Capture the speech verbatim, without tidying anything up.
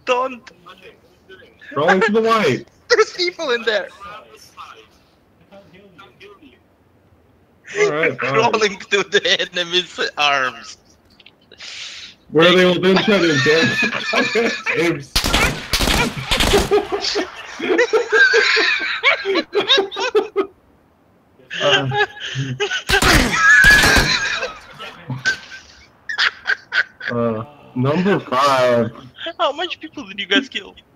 Don't. Crawling to the white. There's people in there. Alright, fine. Crawling to the enemy's arms. Where they will then try to advance. Apes. uh. Uh, number five. How much people did you guys kill?